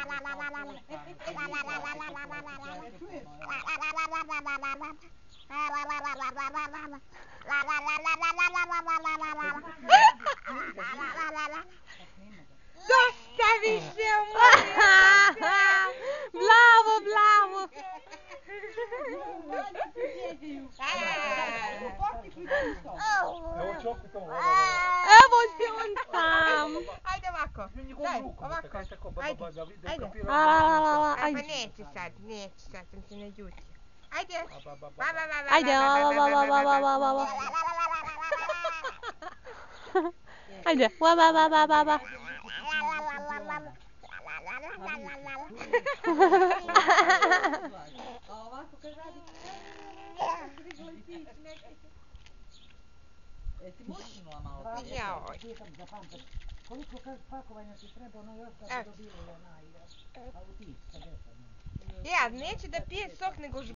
Dosta više Bravo, bravo. Evo si on sam. Ajde ovako. Daj, ovako. Ajde. Ajde. Neće sad, sam se naljutio. Ajde. Ajde. Ajde. A ovako kad radi ti mučnula malo? Koliko pakovanja ti treba, ono još da bi dobili onaj autić sa desom? Ja, neće da pije sok nego